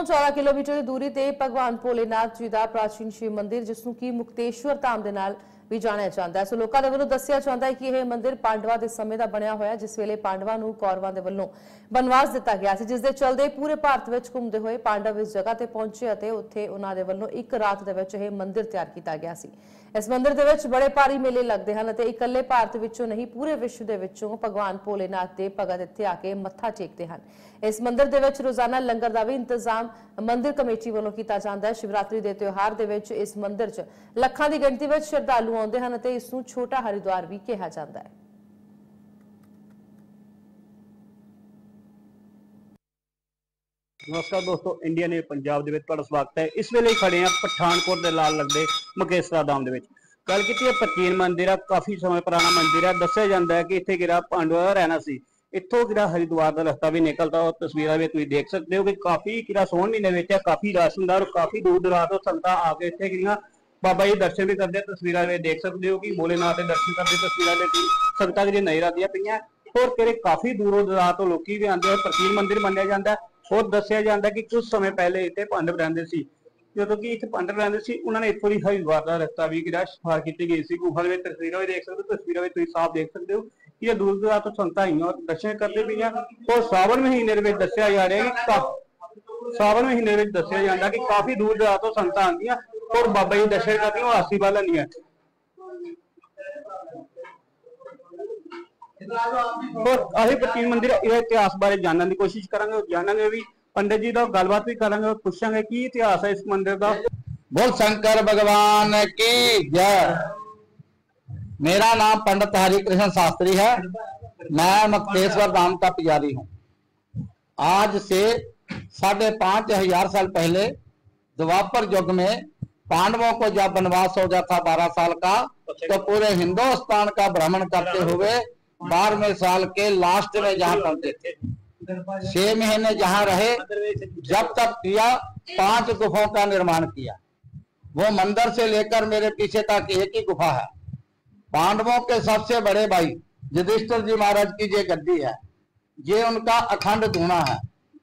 14 kilometre ਦੀ ਦੂਰੀ ਤੇ ਭਗਵਾਨ ਭੋਲੇਨਾਥ ਜੀ ਦਾ ਪ੍ਰਾਚੀਨ ਸ਼ਿਵ ਮੰਦਿਰ ਜਿਸ ਨੂੰ ਕਿ ਮੁਕਤੇਸ਼ਵਰ ਧਾਮ ਦੇ ਨਾਲ ਵੀ ਜਾਣਿਆ ਜਾਂਦਾ ਹੈ। ਸੋ ਲੋਕਾਂ ਦੇ ਵੱਲੋਂ ਦੱਸਿਆ ਜਾਂਦਾ ਹੈ ਕਿ ਇਹ ਮੰਦਿਰ ਪਾਂਡਵਾਂ ਦੇ ਸਮੇਂ ਦਾ ਬਣਿਆ ਹੋਇਆ, ਜਿਸ ਵੇਲੇ ਪਾਂਡਵਾਂ ਨੂੰ ਕੌਰਵਾਂ ਦੇ ਵੱਲੋਂ ਬਨਵਾਸ ਦਿੱਤਾ ਗਿਆ ਸੀ, ਜਿਸ ਦੇ ਚਲਦੇ ਪੂਰੇ ਭਾਰਤ ਵਿੱਚ ਘੁੰਮਦੇ ਹੋਏ ਪਾਂਡਵ ਇਸ ਜਗ੍ਹਾ ਤੇ ਪਹੁੰਚੇ ਅਤੇ ਉੱਥੇ ਉਹਨਾਂ ਦੇ ਵੱਲੋਂ ਇੱਕ ਰਾਤ ਦੇ ਵਿੱਚ ਇਹ ਮੰਦਿਰ ਤਿਆਰ ਕੀਤਾ ਗਿਆ ਸੀ। इस मंदिर ਦੇ ਵਿੱਚ बड़े भारी मेले लगते हैं ਅਤੇ इकल्ले भारत ਵਿੱਚੋਂ नहीं पूरे विश्व ਦੇ ਵਿੱਚੋਂ भगवान भोलेनाथ ਦੇ भगत ਇੱਥੇ ਆ ਕੇ ਮੱਥਾ ਟੇਕਦੇ ਹਨ। इस मंदिर ਦੇ ਵਿੱਚ रोजाना लंगर ਦਾ भी इंतजाम मंदिर कमेटी ਵੱਲੋਂ ਕੀਤਾ ਜਾਂਦਾ ਹੈ। शिवरात्रि ਦੇ त्योहार ਦੇ ਵਿੱਚ इस मंदिर 'ਚ ਲੱਖਾਂ ਦੀ ਗਿਣਤੀ ਵਿੱਚ ਸ਼ਰਧਾਲੂ ਆਉਂਦੇ ਹਨ ਅਤੇ ਇਸ ਨੂੰ ਛੋਟਾ ਹਰਿद्वार भी ਕਿਹਾ ਜਾਂਦਾ ਹੈ। नमस्कार दोस्तों, इंडिया ने पंजाब दे विच तुहाडा स्वागत है। इस वेले खड़े हैं पठानकोट के लाल लगदे मुकेशरा धाम दे विच। गल कीती है प्राचीन मंदिर है, काफ़ी समय पुराना मंदिर है। दस्सिया जाता है कि इत्थे गिरा पांडवां दा रहना सी। इत्थों गिरा हरिद्वार का रास्ता भी निकलता और तस्वीरां में तुसीं देख सकते हो कि काफ़ी गिरा सोहन महीने विच काफ़ी रश हुंदा और काफ़ी दूर दराज तो संगतां आके इत्थे गिरियां बाबा जी दर्शन भी करते। तस्वीरां में देख सकते हो कि भोलेनाथ के दर्शन करते तस्वीरां में संगतां गिरियां नज़र आदियां पईयां और किरे काफ़ी दूरों दराज तो लोग भी आते हैं। प्राचीन मंदिर मन्निया जाता है और दस्सिया जाता कि कुछ समय पहले इतने पांडव रहते सी। जो कि इतने पांडव रहते सी, उन्होंने इतों ही हरिद्वार का रास्ता भी सफार की गई सी। गुफा में तस्वीरों देख सकते हो, तस्वीरों में साफ देख सकते हो कि ये दूर दूर तो संगतां आईयां और दर्शन करते भी हैं। और सावन महीने में दस्सिया जा रहा है सावन महीने में दस्सिया जाता कि काफी दूर दराज तो संगतां आंदियां और बाबा जी दर्शन करती और आशीर्वाद लैंदियां। और अभी प्राचीन मंदिर इतिहास बारे जानने की कोशिश करांगे, जानांगे भी पंडित जी का गलबात भी करांगे और पूछांगे की इतिहास है इस मंदिर का। बोल शंकर भगवान की जय। मेरा नाम पंडित हरिकृष्ण शास्त्री है। मैं मुक्तेश्वर धाम का पुजारी हूँ। आज से 5,500 साल पहले द्वापर युग में पांडवों को जब वनवास हो गया था 12 साल का, तो पूरे हिंदुस्तान का भ्रमण करते हुए 12वें साल के लास्ट में जहाँ पहुंचे थे, 6 महीने जहाँ रहे, जब तक किया 5 गुफाओं का निर्माण किया। वो मंदिर से लेकर मेरे पीछे तक एक ही गुफा है। पांडवों के सबसे बड़े भाई युधिष्ठिर जी महाराज की ये गद्दी है, ये उनका अखंड धूना है।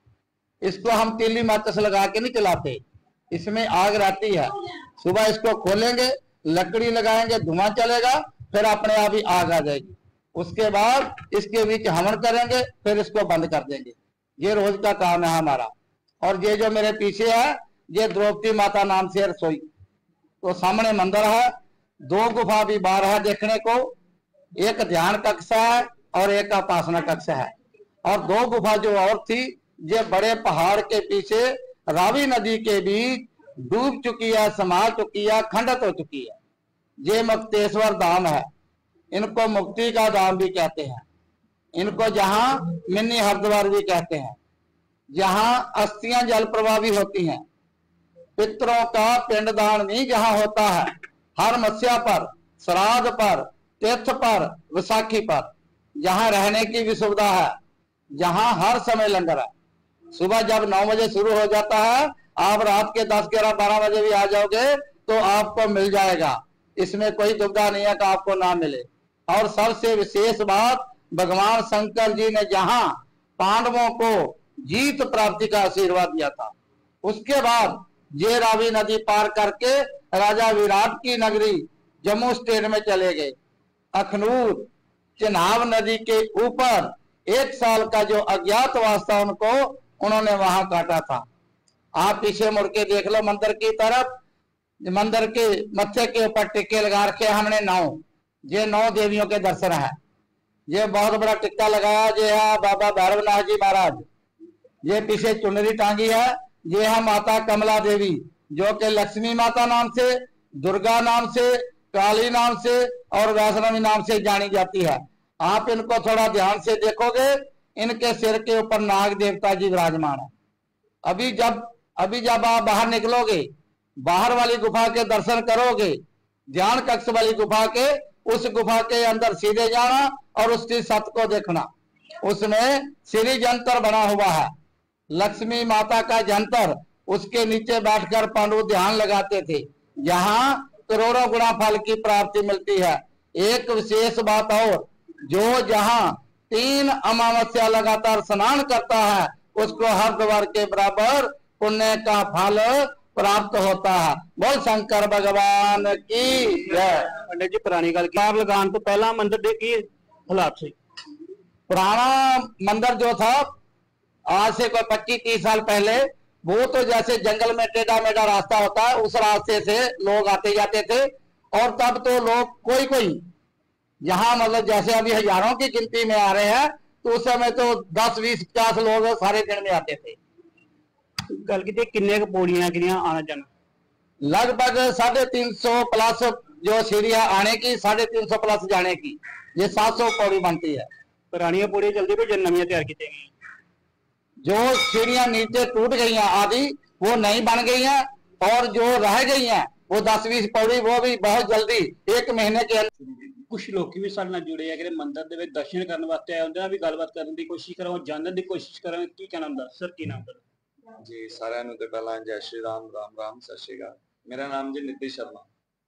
इसको हम तीली माचिस लगा के नहीं चलाते, इसमें आग रहती है। सुबह इसको खोलेंगे, लकड़ी लगाएंगे, धुआं चलेगा, फिर अपने आप ही आग आ जाएगी। उसके बाद इसके बीच हवन करेंगे, फिर इसको बंद कर देंगे। ये रोज का काम है हमारा। और ये जो मेरे पीछे है, ये द्रौपदी माता नाम से रसोई। तो सामने मंदिर है, 2 गुफा भी बाहर है देखने को। एक ध्यान कक्ष है और एक उपासना कक्ष है। और 2 गुफा जो और थी, ये बड़े पहाड़ के पीछे रावी नदी के बीच डूब चुकी है, समा चुकी है, खंडित हो चुकी है। ये मुक्तेश्वर धाम है। इनको मुक्ति का धाम भी कहते हैं। इनको जहां मिनी हरिद्वार भी कहते हैं, जहां अस्थियां जल प्रवाही होती हैं। पितरों का पिंडदान भी जहां होता है, हर मत्स्या पर, श्राद्ध पर, तीर्थ पर, विसाखी पर, जहां रहने की भी सुविधा है, जहां हर समय लंगर है। सुबह जब 9 बजे शुरू हो जाता है, आप रात के 10, 11, 12 बजे भी आ जाओगे तो आपको मिल जाएगा। इसमें कोई दुविधा नहीं है कि आपको ना मिले। और सबसे विशेष बात, भगवान शंकर जी ने जहां पांडवों को जीत प्राप्ति का आशीर्वाद दिया था, उसके बाद ये रावी नदी पार करके राजा विराट की नगरी जम्मू स्टेट में चले गए। अखनूर चिनाब नदी के ऊपर 1 साल का जो अज्ञातवास था, उनको उन्होंने वहां काटा था। आप पीछे मुड़ के देख लो मंदिर की तरफ। मंदिर के मत्थे के ऊपर टिक्के लगा रखे हमने 9। ये 9 देवियों के दर्शन है। ये बहुत बड़ा टिक्का लगाया, ये है बाबा भैरवनाथ जी महाराज। ये पीछे चुनरी टांगी है, ये है माता कमला देवी, जो कि लक्ष्मी माता नाम से, दुर्गा नाम से, काली नाम से और वैष्णवी नाम से जानी जाती है। आप इनको थोड़ा ध्यान से देखोगे, इनके सिर के ऊपर नाग देवता जी विराजमान है। अभी जब आप बाहर निकलोगे, बाहर वाली गुफा के दर्शन करोगे, ध्यान कक्ष वाली गुफा के, उस गुफा के अंदर सीधे जाना और उसकी छत को देखना। उसमें श्री जंतर बना हुआ है, लक्ष्मी माता का जंतर। उसके नीचे बैठकर पांडव ध्यान लगाते थे, जहां करोड़ों गुना फल की प्राप्ति मिलती है। एक विशेष बात और, जो जहां 3 अमावस्या लगातार स्नान करता है, उसको हरिद्वार के बराबर पुण्य का फल प्राप्त होता है। बोल शंकर भगवान की जय। पंडित जी पुरानी गल कार लगाने तो पहला मंदिर दे की हालात से? पुराना मंदिर जो था आज से कोई 25-30 साल पहले, वो तो जैसे जंगल में टेढ़ा मेढ़ा रास्ता होता है उस रास्ते से लोग आते जाते थे। और तब तो लोग कोई कोई यहाँ मतलब जैसे अभी हजारों की गिनती में आ रहे हैं, तो उस समय तो 10, 20, 50 लोग सारे दिन में आते थे। गल की किन्ने पौड़ियां किनियां आना जाना? लगभग 350 प्लस जो सीढ़ियां आने की, 350 प्लस जाने की, ये 700 पौड़ी बनती है। पुरानियां पौड़ियां चलती पे जन नवी तैयार की गई? जो सीढ़ियां नीचे टूट गई हैं आदि वो नई बन गई हैं, और जो रह गई हैं वो 10-20 पौड़ी वो भी बहुत जल्दी 1 महीने के अंदर। कुछ लोग भी साडे नाल जुड़े हैं कि मंदिर दे विच दर्शन करने वास्ते आए होंदे, भी गलबात करने की कोशिश करो, जानने की कोशिश करो, की कहना हुंदा? सर की नाम है जी? साਰਿਆਂ ਨੂੰ ਤੇ ਪਹਿਲਾਂ ਜੈ ਸ਼੍ਰੀ ਰਾਮ, ਰਾਮ ਰਾਮ, ਸਤਿ ਸ਼੍ਰੀ ਅਕਾਲ। ਮੇਰਾ ਨਾਮ ਜੀ ਨਿਤਿਸ਼ ਸ਼ਰਮਾ।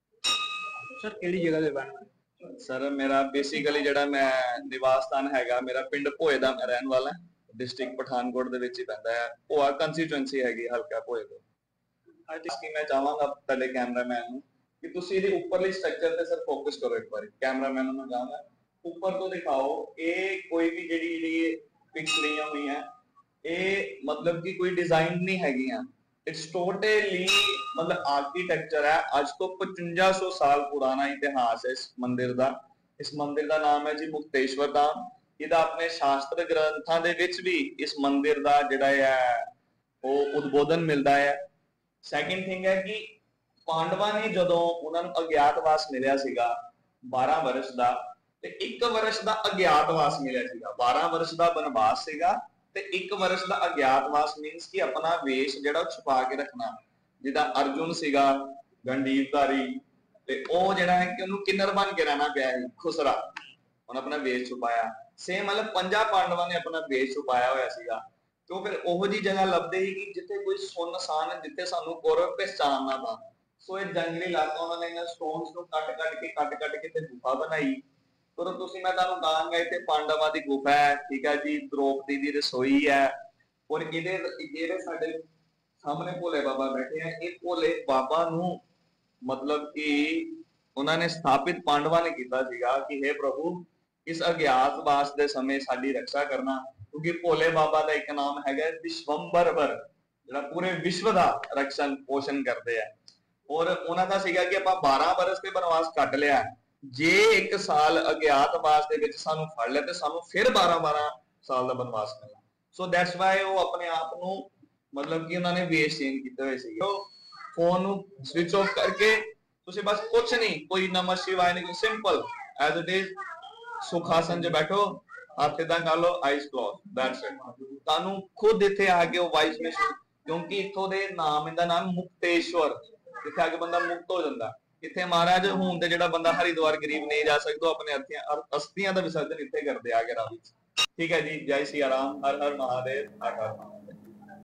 सर ਕਿਹੜੀ ਜਗ੍ਹਾ ਦੇ ਬਣ? ਸਰ ਮੇਰਾ ਬੇਸਿਕਲੀ ਜਿਹੜਾ ਮੈਂ ਨਿਵਾਸ ਸਥਾਨ ਹੈਗਾ, ਮੇਰਾ ਪਿੰਡ ਭੋਏ ਦਾ ਮੈਂ ਰਹਿਣ ਵਾਲਾ, ਡਿਸਟ੍ਰਿਕਟ ਪਠਾਨਕੋਟ ਦੇ ਵਿੱਚ ਹੀ ਪੈਂਦਾ ਹੈ। ਭੋਆ ਕੰਸਟੀਟੂਐਂਸੀ ਹੈਗੀ, ਹਲਕਾ ਭੋਏ ਤੋਂ। ਅੱਜ ਕੀ ਮੈਂ ਚਾਹਾਂਗਾ ਤੁਹਾਡੇ ਕੈਮਰਾਮੈਨ ਨੂੰ ਕਿ ਤੁਸੀਂ ਇਹਦੇ ਉੱਪਰਲੀ ਸਟਰਕਚਰ ਤੇ ਸਰ ਫੋਕਸ ਕਰੋ ਇੱਕ ਵਾਰੀ। ਕੈਮਰਾਮੈਨ ਨੂੰ ਮੈਂ ਕਹਾਂਗਾ ਉੱਪਰ ਤੋਂ ਦਿਖਾਓ। ਇਹ ਕੋਈ ਵੀ ਜਿਹੜੀ ਪਿਕਸ ਲਈਆਂ ਹੋਈਆਂ, ਇਹ मतलब कि कोई डिजाइन नहीं हैगियां, इट्स टोटली मतलब आर्किटेक्चर है। आज तो 5500 साल पुराना इतिहास है इस मंदिर का। इस मंदिर का नाम है जी मुक्तेश्वर धाम। ਇਹਦਾ ਆਪਣੇ ਸ਼ਾਸਤਰ ਗ੍ਰੰਥਾਂ ਦੇ ਵਿੱਚ ਵੀ ਇਸ ਮੰਦਿਰ ਦਾ ਜਿਹੜਾ ਹੈ ਉਹ ਉਦਬੋਧਨ ਮਿਲਦਾ ਹੈ। ਸੈਕਿੰਡ ਥਿੰਗ ਹੈ ਕਿ ਪਾਂਡਵਾਂ ਨੇ ਜਦੋਂ ਉਹਨਾਂ ਨੂੰ ਅਗਿਆਤਵਾਸ ਮਿਲਿਆ ਸੀਗਾ 12 ਵਰਸ਼ ਦਾ, ਤੇ 1 ਵਰਸ਼ ਦਾ ਅਗਿਆਤਵਾਸ ਮਿਲਿਆ ਸੀਗਾ। 12 ਵਰਸ਼ ਦਾ ਬਨਵਾਸ ਸੀਗਾ ਤੇ 1 ਵਰਸ਼ ਦਾ ਅਗਿਆਤਵਾਸ ਮੀਨਸ ਕਿ ਆਪਣਾ ਵੇਸ਼ ਜਿਹੜਾ ਛੁਪਾ ਕੇ ਰੱਖਣਾ। ਜਿੱਦਾਂ ਅਰਜੁਨ ਸੀਗਾ ਗੰਡੀਵਧਾਰੀ, ਤੇ ਉਹ ਜਿਹੜਾ ਹੈ ਕਿ ਉਹਨੂੰ ਕਿੰਨਰ ਬਣ ਕੇ ਰਹਿਣਾ ਪਿਆ ਸੀ, ਖੁਸਰਾ, ਉਹਨੇ ਆਪਣਾ ਵੇਸ਼ ਛੁਪਾਇਆ। ਸੇਮ ਮਤਲਬ 5 ਪਾਂਡਵਾਂ ਨੇ ਆਪਣਾ ਵੇਸ਼ ਛੁਪਾਇਆ ਹੋਇਆ ਸੀਗਾ। ਤੇ ਉਹ ਫਿਰ ਉਹੋ ਜੀ ਜਗ੍ਹਾ ਲੱਭਦੇ ਸੀ ਕਿ ਜਿੱਥੇ ਕੋਈ ਸੁੰਨਸਾਨ ਹੈ, ਜਿੱਥੇ ਸਾਨੂੰ ਕੌਰਵ ਪਹਿਚਾਨ ਨਾ ਪਾਣ। ਸੋ ਇਹ ਜੰਗਲੀ ਇਲਾਕਾ ਉਹਨਾਂ ਨੇ ਇਹਨਾਂ ਸਟੋਨਸ ਨੂੰ ਕੱਟ ਕੇ ਤੇ ਗੁਫਾ ਬਣਾਈ। ਪਰ ਤੁਸੀਂ ਮੈਂ ਤੁਹਾਨੂੰ ਕਹਾਂਗਾ ਇੱਥੇ ਪਾਂਡਵਾਂ ਦੀ ਗੁਫਾ ਹੈ, ਠੀਕ ਹੈ ਜੀ, द्रौपदी ਦੀ ਰਸੋਈ ਹੈ। ਔਰ ਇਹਦੇ ਜਿਹੜੇ ਸਾਡੇ ਸਾਹਮਣੇ ਭੋਲੇ ਬਾਬਾ ਬੈਠੇ ਆ, ਇਹ ਭੋਲੇ ਬਾਬਾ ਨੂੰ मतलब कि उन्होंने स्थापित पांडवा ने किया सीगा कि हे प्रभु इस अज्ञातवास के समय साडी रक्षा करना, क्योंकि भोले बाबा का एक नाम है विश्वंभर, जो पूरे विश्व का रक्षण पोषण करते हैं। और उन्होंने सीगा कि आप 12 बरस के बनवास कट लिया, जे 1 साल अज्ञातवास के विच सानू फड़ लिया तो सानू फिर 12 साल का बनवास मिलना। सो दैट्स वाई वो अपने आप को मतलब कि उन्होंने वेश चेंज किए हुए सीगे। फोन स्विच ऑफ करके तुसी बस कुछ नहीं, कोई नमः शिवाय नहीं, simple as it is sukhasana च बैठो, हाथ इदा कर लो, आईज क्लोज, दैट्स इट। तानू खुद इथे आके वो वाइब्स में, क्योंकि इथों दे नाम, इनदा नाम मुक्तेश्वर, इथे आके बंदा मुक्त हो जांदा। इथे महाराज हुण ते जेड़ा बंदा हरिद्वार गरीब नहीं जा सकदा, अपने अस्थियां दा विसर्जन इथे करदे आके रावी। ठीक है जी, जय सिया राम, हर हर महादेव, हर हर महादेव।